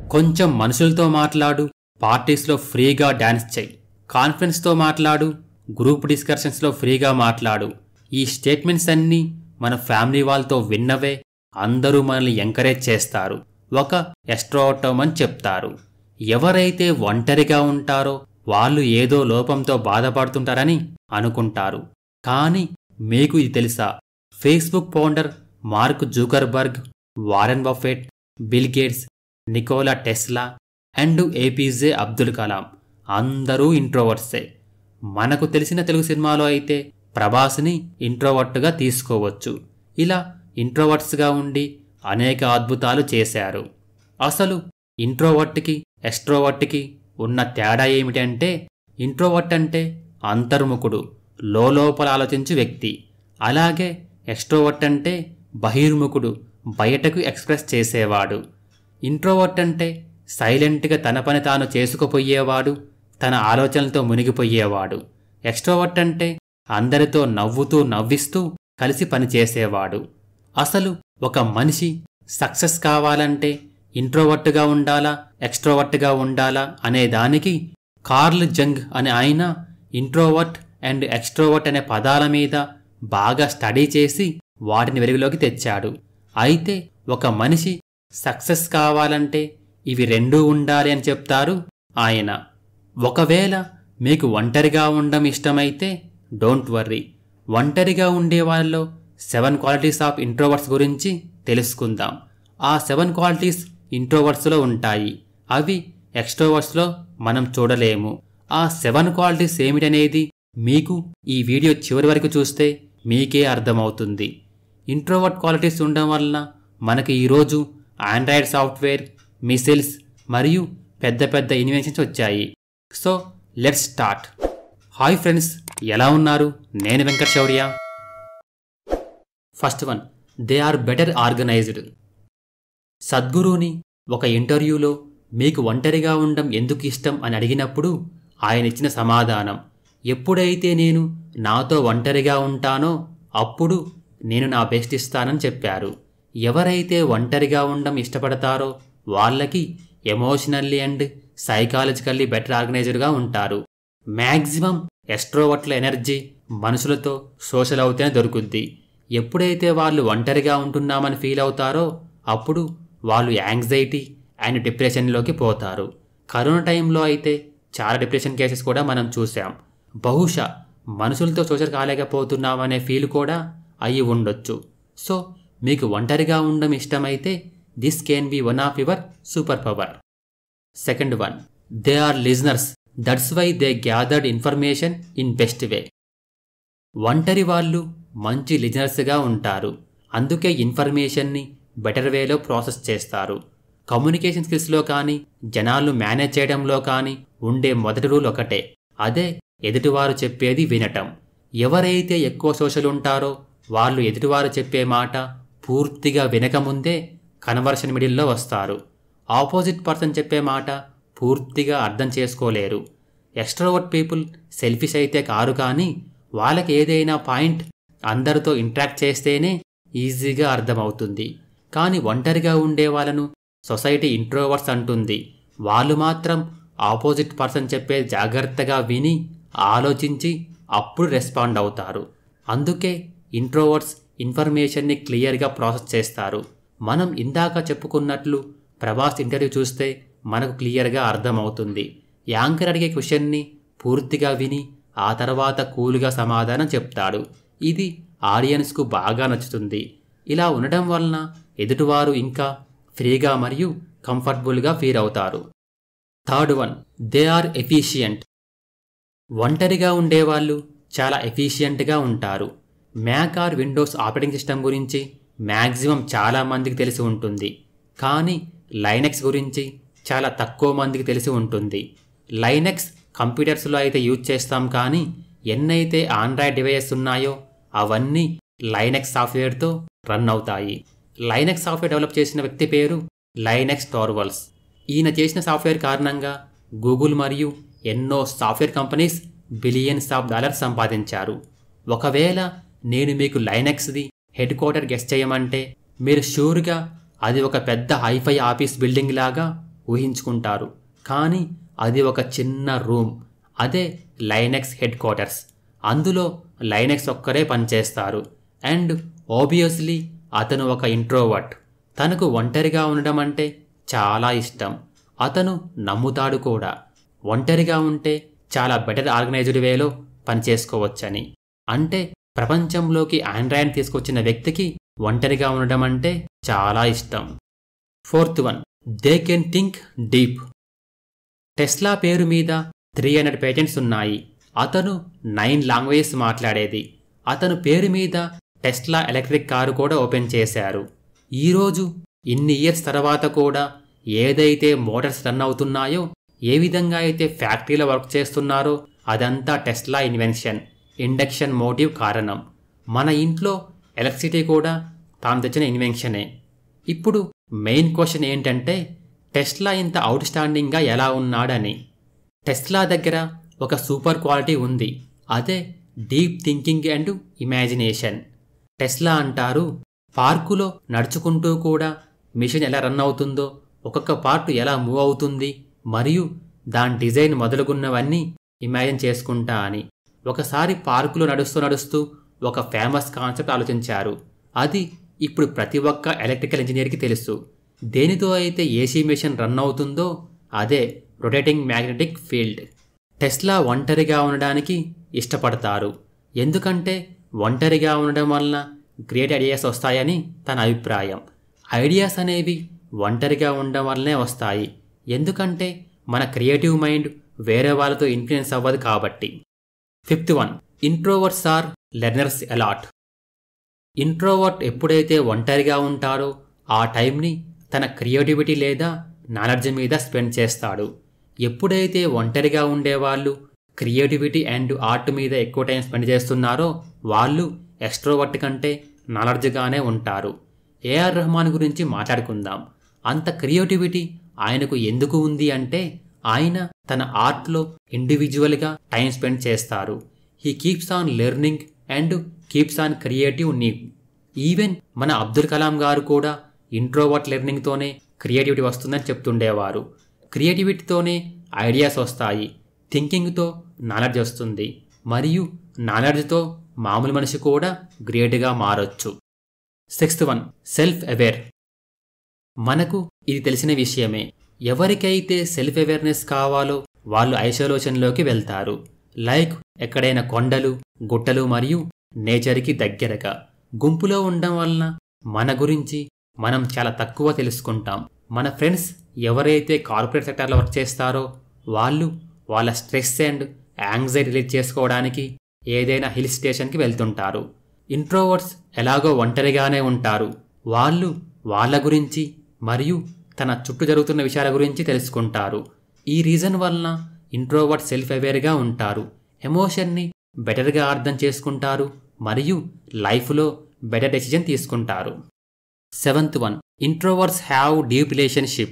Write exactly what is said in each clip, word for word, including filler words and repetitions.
కొంచెం మనుషులతో మాట్లాడు, పార్టీస్లో ఫ్రీగా డాన్స్ చెయ్యి, కాన్ఫరెన్స్తో మాట్లాడు, గ్రూప్ డిస్కషన్స్లో ఫ్రీగా మాట్లాడు. ఈ స్టేట్మెంట్స్ అన్నీ మన ఫ్యామిలీ వాళ్ళతో విన్నవే. అందరూ మనల్ని ఎంకరేజ్ చేస్తారు, ఒక ఎక్స్ట్రోవర్ట్ అని చెప్తారు. ఎవరైతే ఒంటరిగా ఉంటారో వాళ్ళు ఏదో లోపంతో బాధపడుతుంటారని అనుకుంటారు. కానీ మీకు ఇది తెలుసా? Facebook founder Mark Zuckerberg, Warren Buffett, Bill Gates, Nikola Tesla and APJ Abdul Kalam అందరూ ఇంట్రోవర్ట్సే. మనకు తెలిసిన తెలుగు సినిమాలో అయితే ప్రభాస్ని ఇంట్రోవర్ట్గా తీసుకోవచ్చు. ఇలా ఇంట్రోవర్ట్స్గా ఉండి అనేక అద్భుతాలు చేశారు. అసలు ఇంట్రోవర్ట్కి ఎక్స్ట్రోవర్ట్కి ఉన్న తేడా ఏమిటంటే, ఇంట్రోవర్ట్ అంటే అంతర్ముఖుడు, లోపల ఆలోచించు వ్యక్తి. అలాగే ఎక్స్ట్రోవర్ట్ అంటే బహిర్ముఖుడు, బయటకు ఎక్స్ప్రెస్ చేసేవాడు. ఇంట్రోవర్ట్ అంటే సైలెంట్గా తన పని తాను చేసుకుపోయేవాడు, తన ఆలోచనలతో మునిగిపోయేవాడు. ఎక్స్ట్రోవర్ట్ అంటే అందరితో నవ్వుతూ నవ్విస్తూ కలిసి పనిచేసేవాడు. అసలు ఒక మనిషి సక్సెస్ కావాలంటే ఇంట్రోవర్ట్గా ఉండాలా, ఎక్స్ట్రోవర్ట్గా ఉండాలా అనే దానికి కార్ల్ జంగ్ అనే ఆయన ఇంట్రోవర్ట్ అండ్ ఎక్స్ట్రోవర్ట్ అనే పదాల మీద బాగా స్టడీ చేసి వాటిని వెలుగులోకి తెచ్చాడు. అయితే ఒక మనిషి సక్సెస్ కావాలంటే ఇవి రెండూ ఉండాలి అని చెప్తారు ఆయన. ఒకవేళ మీకు ఒంటరిగా ఉండడం ఇష్టమైతే డోంట్ వర్రీ, ఒంటరిగా ఉండే వాళ్ళలో సెవెన్ క్వాలిటీస్ ఆఫ్ ఇంట్రోవర్ట్స్ గురించి తెలుసుకుందాం. ఆ సెవెన్ క్వాలిటీస్ ఇంట్రోవర్ట్స్లో ఉంటాయి, అవి ఎక్స్ట్రోవర్ట్స్లో మనం చూడలేము. ఆ సెవెన్ క్వాలిటీస్ ఏమిటనేది మీకు ఈ వీడియో చివరి వరకు చూస్తే మీకే అర్థమవుతుంది. ఇంట్రోవర్ట్ క్వాలిటీస్ ఉండడం వలన మనకి ఈరోజు ఆండ్రాయిడ్ సాఫ్ట్వేర్, మిసైల్స్ మరియు పెద్ద పెద్ద ఇన్వెన్షన్స్ వచ్చాయి. So let's start. Hi friends, ఎలా ఉన్నారు? నేను Venkat Shourya. First one, they are better organized. సద్గురుని ఒక ఇంటర్వ్యూలో మీకు ఒంటరిగా ఉండడం ఎందుకు ఇష్టం అని అడిగినప్పుడు ఆయన ఇచ్చిన సమాధానం, ఎప్పుడైతే నేను నాతో ఒంటరిగా ఉంటానో అప్పుడు నేను నా బెస్ట్ ఇస్తానని చెప్పారు. ఎవరైతే ఒంటరిగా ఉండడం ఇష్టపడతారో వాళ్ళకి ఎమోషనల్లీ అండ్ సైకాలజికల్లీ బెటర్ ఆర్గనైజ్డ్గా ఉంటారు. మ్యాక్సిమం ఎక్స్ట్రోవర్ట్ల ఎనర్జీ మనుషులతో సోషల్ అవుతేనే దొరుకుద్ది. ఎప్పుడైతే వాళ్ళు ఒంటరిగా ఉంటున్నామని ఫీల్ అవుతారో అప్పుడు వాళ్ళు యాంగ్జైటీ అండ్ డిప్రెషన్లోకి పోతారు. కరోనా టైంలో అయితే చాలా డిప్రెషన్ కేసెస్ కూడా మనం చూసాం. బహుశా మనుషులతో సోషల్ కాలేకపోతున్నామనే ఫీల్ కూడా అయ్యి ఉండొచ్చు. సో మీకు ఒంటరిగా ఉండడం ఇష్టమైతే this can be one of your super power. Second one, they are listeners, that's why they gathered information in best way. ఒంటరి వాళ్ళు మంచి లిజనర్స్గా ఉంటారు, అందుకే ఇన్ఫర్మేషన్ని బెటర్ వేలో ప్రాసెస్ చేస్తారు. కమ్యూనికేషన్ స్కిల్స్లో కానీ జనాలు మేనేజ్ చేయడంలో కానీ ఉండే మొదటి రూల్ ఒకటే, అదే ఎదుటివారు చెప్పేది వినటం. ఎవరైతే ఎక్కువ సోషల్ ఉంటారో వాళ్ళు ఎదుటివారు చెప్పే మాట పూర్తిగా వినకముందే కన్వర్షన్ మిడిల్లో వస్తారు. ఆపోజిట్ పర్సన్ చెప్పే మాట పూర్తిగా అర్థం చేసుకోలేరు. ఎక్స్ట్రోవర్ట్ పీపుల్ సెల్ఫిష్ అయితే కారు, కానీ వాళ్ళకి ఏదైనా పాయింట్ అందరితో ఇంటరాక్ట్ చేస్తేనే ఈజీగా అర్థమవుతుంది. కానీ ఒంటరిగా ఉండే వాళ్ళను సొసైటీ ఇంట్రోవర్ట్స్ అంటుంది. వాళ్ళు మాత్రం ఆపోజిట్ పర్సన్ చెప్పేది జాగ్రత్తగా విని ఆలోచించి అప్పుడు రెస్పాండ్ అవుతారు. అందుకే ఇంట్రోవర్ట్స్ ఇన్ఫర్మేషన్ని క్లియర్గా ప్రాసెస్ చేస్తారు. మనం ఇందాక చెప్పుకున్నట్లు ప్రభాస్ ఇంటర్వ్యూ చూస్తే మనకు క్లియర్గా అర్థమవుతుంది. యాంకర్ అడిగే క్వశ్చన్ని పూర్తిగా విని ఆ తర్వాత కూల్గా సమాధానం చెప్తాడు. ఇది ఆడియన్స్కు బాగా నచ్చుతుంది. ఇలా ఉండడం వలన ఎదుటివారు ఇంకా ఫ్రీగా మరియు కంఫర్టబుల్గా ఫీల్ అవుతారు. Third one, they are efficient. ఒంటరిగా ఉండేవాళ్ళు చాలా ఎఫిషియంట్గా ఉంటారు. Mac or Windows operating system గురించి మ్యాక్సిమం చాలా మందికి తెలిసి ఉంటుంది, కానీ లైనెక్స్ గురించి చాలా తక్కువ మందికి తెలిసి ఉంటుంది. లైనెక్స్ కంప్యూటర్స్లో అయితే యూజ్ చేస్తాం, కానీ ఎన్నైతే ఆండ్రాయిడ్ డివైసెస్ ఉన్నాయో అవన్నీ లైనెక్స్ సాఫ్ట్వేర్తో రన్ అవుతాయి. లైనెక్స్ సాఫ్ట్వేర్ డెవలప్ చేసిన వ్యక్తి పేరు లైనెక్స్ టోర్వల్స్. ఈయన చేసిన సాఫ్ట్వేర్ కారణంగా గూగుల్ మరియు ఎన్నో software companies billions of dollars సంపాదించారు. ఒకవేళ నేను మీకు లైనెక్స్ది హెడ్ క్వార్టర్ గెస్ చేయమంటే మీరు షూర్గా అది ఒక పెద్ద హైఫై ఆఫీస్ బిల్డింగ్ లాగా ఊహించుకుంటారు. కానీ అది ఒక చిన్న రూమ్, అదే లైనెక్స్ హెడ్ క్వార్టర్స్. అందులో లైనెక్స్ ఒక్కరే పనిచేస్తారు. అండ్ ఆబ్వియస్లీ అతను ఒక ఇంట్రోవర్ట్. తనకు ఒంటరిగా ఉండడం అంటే చాలా ఇష్టం. అతను నమ్ముతాడు కూడా ఒంటరిగా ఉంటే చాలా బెటర్ ఆర్గనైజ్డ్ వేలో పనిచేసుకోవచ్చని. అంటే ప్రపంచంలోకి ఆండ్రాయిడ్ తీసుకొచ్చిన వ్యక్తికి ఒంటరిగా ఉండడం అంటే చాలా ఇష్టం. Fourth one, they can think deep. Tesla పేరు మీద త్రీ హండ్రెడ్ పేటెంట్స్ ఉన్నాయి. అతను నైన్ లాంగ్వేజెస్ మాట్లాడేది. అతను పేరు మీద టెస్లా ఎలక్ట్రిక్ కారు కూడా ఓపెన్ చేశారు. ఈరోజు ఇన్ని ఇయర్స్ తర్వాత కూడా ఏదైతే మోటార్స్ రన్ అవుతున్నాయో, ఏ విధంగా అయితే ఫ్యాక్టరీలో వర్క్ చేస్తున్నారో అదంతా టెస్లా ఇన్వెన్షన్, ఇండక్షన్ మోటివ్ కారణం. మన ఇంట్లో ఎలక్ట్రిసిటీ కూడా తాను తెచ్చిన ఇన్వెన్షనే. ఇప్పుడు మెయిన్ క్వశ్చన్ ఏంటంటే టెస్లా ఇంత అవుట్ స్టాండింగ్గా ఎలా ఉన్నాడని. టెస్లా దగ్గర ఒక సూపర్ క్వాలిటీ ఉంది, అదే deep thinking and imagination. Tesla అంటారు, పార్కులో నడుచుకుంటూ కూడా మిషన్ ఎలా రన్ అవుతుందో, ఒక్కొక్క పార్ట్ ఎలా మూవ్ అవుతుంది మరియు దాని డిజైన్ మొదలుగున్నవన్నీ ఇమాజిన్ చేసుకుంటా అని. ఒకసారి పార్కులో నడుస్తూ నడుస్తూ ఒక ఫేమస్ కాన్సెప్ట్ ఆలోచించారు. అది ఇప్పుడు ప్రతి ఒక్క ఎలక్ట్రికల్ ఇంజనీర్కి తెలుసు. దేనితో అయితే ఏసీ మిషన్ రన్ అవుతుందో అదే రొటేటింగ్ మ్యాగ్నెటిక్ ఫీల్డ్. టెస్లా ఒంటరిగా ఉండడానికి ఇష్టపడతారు. ఎందుకంటే ఒంటరిగా ఉండడం వలన గ్రేట్ ఐడియాస్ వస్తాయని తన అభిప్రాయం. ఐడియాస్ అనేవి ఒంటరిగా ఉండడం వల్లనే వస్తాయి. ఎందుకంటే మన క్రియేటివ్ మైండ్ వేరే వాళ్ళతో ఇన్ఫ్లుయెన్స్ అవ్వదు కాబట్టి. Fifth one, introverts are learners a lot. Introvert ఎప్పుడైతే ఒంటరిగా ఉంటారో ఆ టైంని తన క్రియేటివిటీ లేదా నాలెడ్జ్ మీద స్పెండ్ చేస్తాడు. ఎప్పుడైతే ఒంటరిగా ఉండేవాళ్ళు క్రియేటివిటీ అండ్ ఆర్ట్ మీద ఎక్కువ టైం స్పెండ్ చేస్తున్నారో వాళ్ళు ఎక్స్ట్రోవర్ట్ కంటే నాలెడ్జ్గానే ఉంటారు. ఏఆర్ రెహమాన్ గురించి మాట్లాడుకుందాం. అంత క్రియేటివిటీ ఆయనకు ఎందుకు ఉంది అంటే ఆయన తన ఆర్ట్లో ఇండివిజువల్గా టైం స్పెండ్ చేస్తారు. He keeps on learning and keeps on creative need. Even మన అబ్దుల్ కలాం గారు కూడా ఇంట్రోవర్ట్ లెర్నింగ్తోనే క్రియేటివిటీ వస్తుందని చెప్తుండేవారు. క్రియేటివిటీతోనే ఐడియాస్ వస్తాయి, థింకింగ్తో నాలెడ్జ్ వస్తుంది, మరియు నాలెడ్జ్తో మామూలు మనిషి కూడా గ్రేట్గా మారొచ్చు. Sixth one, self aware. మనకు ఇది తెలిసిన విషయమే. ఎవరికైతే సెల్ఫ్ అవేర్నెస్ కావాలో వాళ్ళు ఐసోలేషన్లోకి వెళ్తారు. లైక్ ఎక్కడైనా కొండలు, గుట్టలు మరియు నేచర్కి దగ్గరగా. గుంపులో ఉండడం వలన మన గురించి మనం చాలా తక్కువ తెలుసుకుంటాం. మన ఫ్రెండ్స్ ఎవరైతే కార్పొరేట్ సెక్టార్లో వర్క్ చేస్తారో వాళ్ళు వాళ్ళ స్ట్రెస్ అండ్ యాంగ్జైటీ రిలీజ్ చేసుకోవడానికి ఏదైనా హిల్ స్టేషన్కి వెళ్తుంటారు. ఇంట్రోవర్ట్స్ ఎలాగో ఒంటరిగానే ఉంటారు. వాళ్ళు వాళ్ళ గురించి మరియు తన చుట్టూ జరుగుతున్న విషయాల గురించి తెలుసుకుంటారు. ఈ రీజన్ వలన ఇంట్రోవర్ట్ సెల్ఫ్ అవేర్గా ఉంటారు. ఎమోషన్ని బెటర్గా అర్థం చేసుకుంటారు మరియు లైఫ్లో బెటర్ డెసిజన్ తీసుకుంటారు. Seventh one, introverts have deep relationship.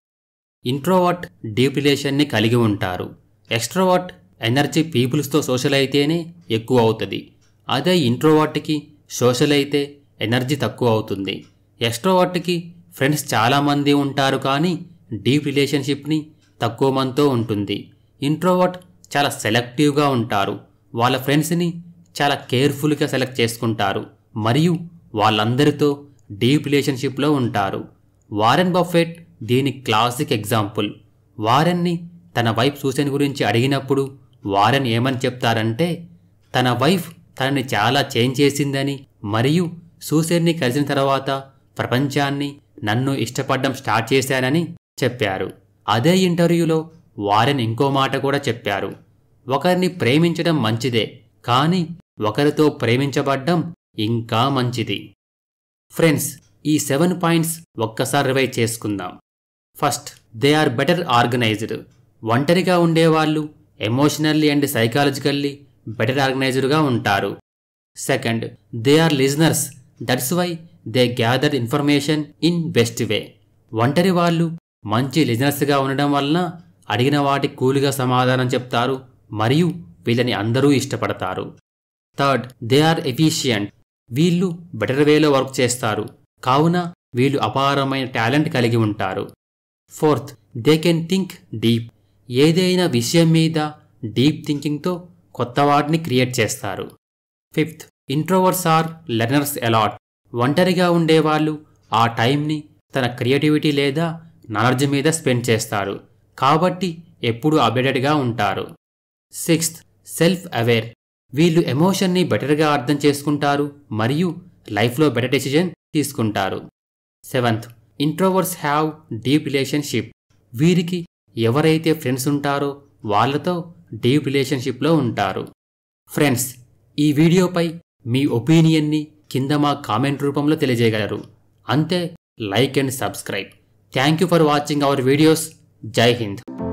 Introvert deep రిలేషన్ని కలిగి ఉంటారు. ఎక్స్ట్రోవర్ట్ ఎనర్జీ పీపుల్స్తో సోషల్ అయితేనే ఎక్కువ అవుతుంది. అదే ఇంట్రోవర్ట్కి సోషల్ అయితే ఎనర్జీ తక్కువ అవుతుంది. ఎక్స్ట్రోవర్ట్కి ఫ్రెండ్స్ చాలామంది ఉంటారు కానీ డీప్ రిలేషన్షిప్ని తక్కువ మందితో ఉంటుంది. ఇంట్రోవర్ట్ చాలా సెలెక్టివ్గా ఉంటారు. వాళ్ళ ఫ్రెండ్స్ని చాలా కేర్ఫుల్గా సెలెక్ట్ చేసుకుంటారు మరియు వాళ్ళందరితో డీప్ రిలేషన్షిప్లో ఉంటారు. వారెన్ బఫెట్ దీని క్లాసిక్ ఎగ్జాంపుల్. వారెన్ని తన వైఫ్ సూసన్ గురించి అడిగినప్పుడు వారెన్ ఏమని చెప్తారంటే తన వైఫ్ తనని చాలా చేంజ్ చేసిందని మరియు సూసన్ని కలిసిన తర్వాత ప్రపంచాన్ని నన్ను ఇష్టపడడం స్టార్ట్ చేశానని చెప్పారు. అదే ఇంటర్వ్యూలో వారెన్ ఇంకో మాట కూడా చెప్పారు. ఒకరిని ప్రేమించడం మంచిదే, కానీ ఒకరితో ప్రేమించబడ్డం ఇంకా మంచిది. ఫ్రెండ్స్, ఈ సెవెన్ పాయింట్స్ ఒక్కసారి రివైజ్ చేసుకుందాం. First, they are better organized. ఒంటరిగా ఉండేవాళ్ళు ఎమోషనల్లీ అండ్ సైకాలజికల్లీ బెటర్ ఆర్గనైజ్డ్గా ఉంటారు. Second, they are listeners. That's why they gather information in best way. ఒంటరి వాళ్ళు మంచి లిజనర్స్గా ఉండడం వలన అడిగిన వాటికి కూల్గా సమాధానం చెప్తారు మరియు వీళ్ళని అందరూ ఇష్టపడతారు. Third, they are efficient. వీళ్ళు బెటర్ వేలో వర్క్ చేస్తారు, కావున వీళ్ళు అపారమైన టాలెంట్ కలిగి ఉంటారు. Fourth, they can think deep. ఏదైనా విషయం మీద డీప్ థింకింగ్తో కొత్త వాటిని క్రియేట్ చేస్తారు. Fifth, introverts are learners a lot. ఒంటరిగా ఉండేవాళ్ళు ఆ టైంని తన క్రియేటివిటీ లేదా నాలెడ్జ్ మీద స్పెండ్ చేస్తారు, కాబట్టి ఎప్పుడూ అప్డేటెడ్గా ఉంటారు. Sixth, self aware. వీళ్ళు ఎమోషన్ని బెటర్గా అర్థం చేసుకుంటారు మరియు లైఫ్లో బెటర్ డెసిజన్ తీసుకుంటారు. Seventh, introverts have deep relationship. వీరికి ఎవరైతే ఫ్రెండ్స్ ఉంటారో వాళ్ళతో డీప్ రిలేషన్షిప్లో ఉంటారు. ఫ్రెండ్స్, ఈ వీడియోపై మీ ఒపీనియన్ని కింద మా కామెంట్ రూపంలో తెలియజేయగలరు. అంతే, like and subscribe. Thank you for watching our videos. జై హింద్.